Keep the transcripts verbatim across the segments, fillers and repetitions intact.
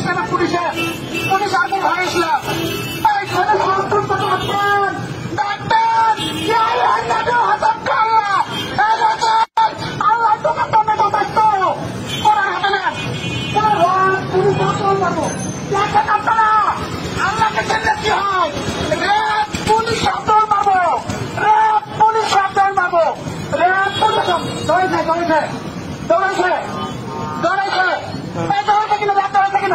কেন পুলিশে পুলিশ আগুন ধরেছিলাম এইখানে সন্তুষ্ট ডাক্তার ডাক্তার আল্লাহ তোমার তবে যথেষ্ট করার হাতে নেন পুলিশ মারবো দেখেন আপনারা আল্লাহকে চিনলে কি হয় রেপ পুলিশ শব্দ মারবো রেপ পুলিশ শব্দ মারবো রেপ পুলিশ দৌড়েছে দৌড়েছে দৌড়েছে দৌড়েছে এই দৌড়েছে কিনা রাত দৌড়েছে কিনা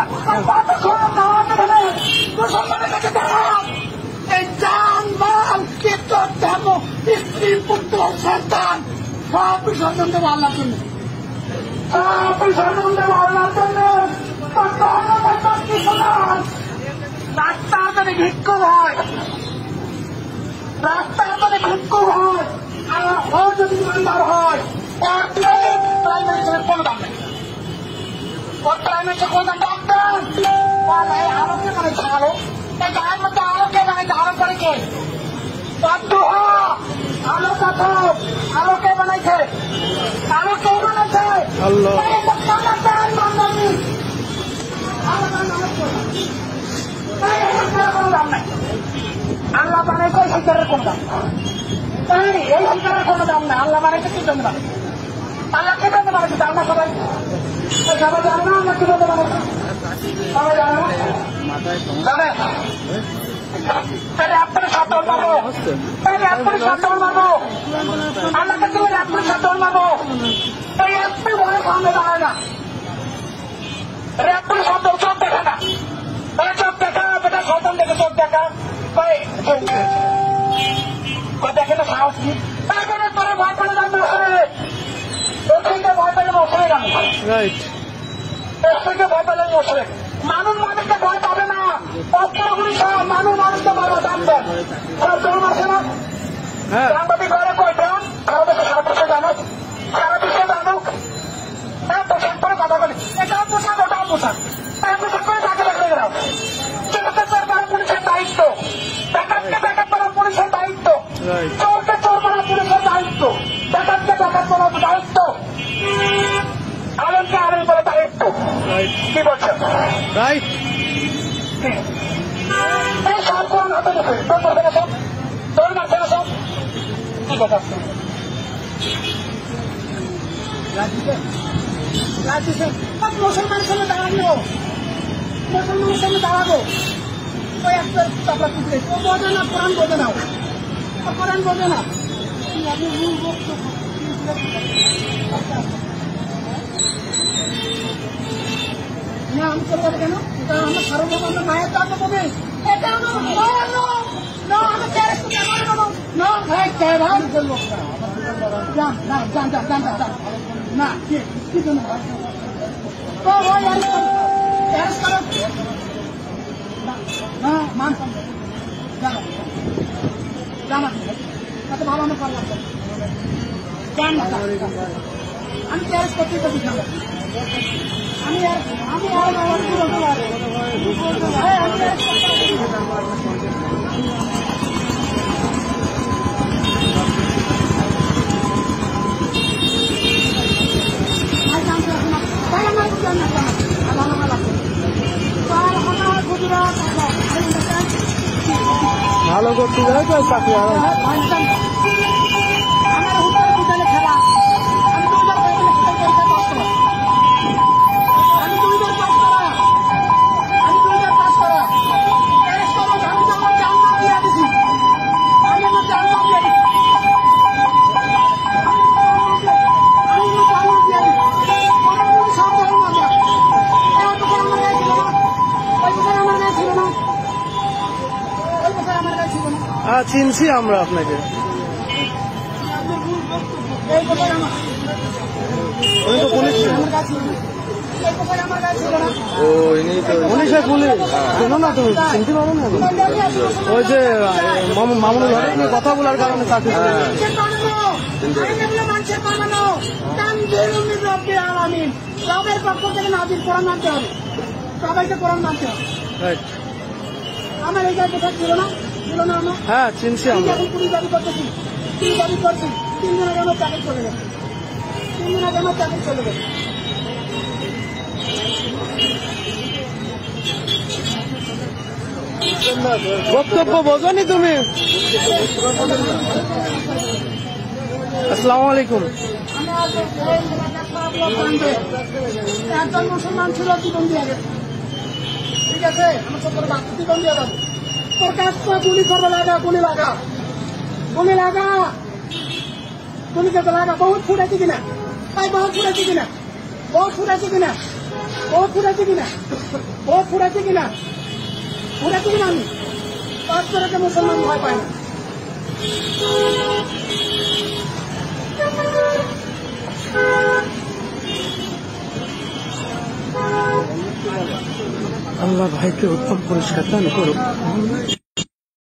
এই জান মাল কীর্তন ধর্ম স্ত্রী পুত্র সন্তান সব বিসর্জন দেবো আল্লাহর জন্য সব বিসর্জন দেবো আল্লাহর জন্য রাস্তার যদি ভিক্ষুক হয় রাস্তার যদি ভিক্ষুক হয় আর ও যদি ইমানদার হয় ওর প্রাইমারি ছেলের কোনো দাম নেই ওর প্রাইমারি ছেলে কোনো দাম ডাক্তার আলোকে বানাইছে আলো এই গায়ের মধ্যে আলোকে বানাইছে আলো করে কে আলো কাঠো আলোকে বানাইছে আলো কে বানাইছে আল্লাহ বানাইছে শিকারের কোন দাম এই শিকারের কোন দাম না আল্লাহ বানাইছে কি জন্য আল্লাহ কি জন্য বানাইছে আমরা সবাই সবাই জানে না আমরা কি জন্য বানাইছে সবাই জানে না জানে তাহলে আপনার সাতল মারবো তাহলে আপনার সাতল মারবো আল্লাহকে তুমি আপনার সাতল মারবো এই একটি বলে সামনে দাঁড়ায় না রেপুর শব্দ চোখ দেখা না চোখ দেখা বেটা সতন দেখে চোখ দেখা দেখে না সাহস কি তারপরে তোরে ভয় পেলে যাবে ওখানে ওখানে ভয় পেলে বসে যাবে এর থেকে ভয় পেলে বসে মানুষ মানুষকে ভয় পাবে না অপরাগুলি সব মানুষ মানুষকে মারা জানবেন সব জন আছে না সাংবাদিক ঘরে কয়জন সারা দেশে সারা দেশে জানুক সারা বিশ্বে জানুক হ্যাঁ পোশাক করে কথা বলি এটাও পোশাক ওটাও পোশাক তাই পোশাক করে তাকে দেখে গেলাম সেটাতে সরকার পুলিশের দায়িত্ব ডাকাতকে ডাকাত করা পুলিশের দায়িত্ব চোরকে চোর করা পুলিশের দায়িত্ব ডাকাতকে ডাকাত করা দায়িত্ব আলমকে আলম করে দায়িত্ব কি বলছেন এই সব কোন হাতে গেছে তোর মারবে না সব তোর মারছে না সব কি কথা মুসলমানের সঙ্গে দাঁড়ানো মুসলমানের সঙ্গে দাঁড়াবো ওই একটা চাপড়া টুকরে ও বোঝে না কোরআন বোঝে না ও কোরআন বোঝে না আমি করবো কেন এটা আমার সার্বভৌম আমার মায়ের তো আপনার কবি এটা না কি জন্য মান জানা তাতে ভালো আমার পারলাম আমি ক্যারেজ করতে করতে যাবো আমি আমি আর ভালো করতে যাবে তো চাকরি আমার উত্তর বিদ্যালয় খেলা আমি দুইবার আমি দুইবার পাস করা আমি দুইবার পাস করা আমি আমার জানলাম দিয়ে দিছি আমি আমার জানলাম দিয়ে দিছি আমি আমার জানলাম দিয়ে দিছি সব জানলাম দিয়ে এই বছর আমার গায়ে ছিল না ওই বছর আমার গায়ে ছিল না ওই বছর আমার গায়ে ছিল না হ্যাঁ চিনছি আমরা আপনাকে উনি তো পুলিশ ও ইনি তো পুলিশের পুলিশ শোনো না তুমি চিনতে পারো না ওই যে মামুনুল হকের কথা বলার কারণে তাকে সবের পক্ষ থেকে নাজির কোরআন মানতে হবে সবাইকে কোরআন মানতে হবে আমার এই জায়গায় কোথাও ছিল না ছিল না আমার হ্যাঁ চিনছি আমরা পুলিশ দাবি করতেছি কি দাবি করছি তিন দিন আগে আমার চাকরি চলে গেছে তিন দিন আগে আমার চাকরি চলে গেছে বক্তব্য বোঝনি তুমি? আসসালামু আলাইকুম। একজন মুসলমান ছিল জীবন দিয়ে গেছে, ঠিক আছে, আমার সত্তর বাচ্চা জীবন দিয়ে যাবো। তোর কাজ তো গুলি করবে, লাগা গুলি লাগা গুলি লাগা গুলি করতে লাগা। বহুত ফুটেছি কিনা তাই, বহুত ফুটেছি কিনা, বহুত ফুটেছি কিনা, বহুত ফুটেছি কিনা, বহুত ফুটেছি কিনা, ফুটেছি কিনা আমি কাজ করে তো মুসলমান ভয় পাই না। আল্লাহ ভাইকে উত্তম পরিষ্কার দান করুক।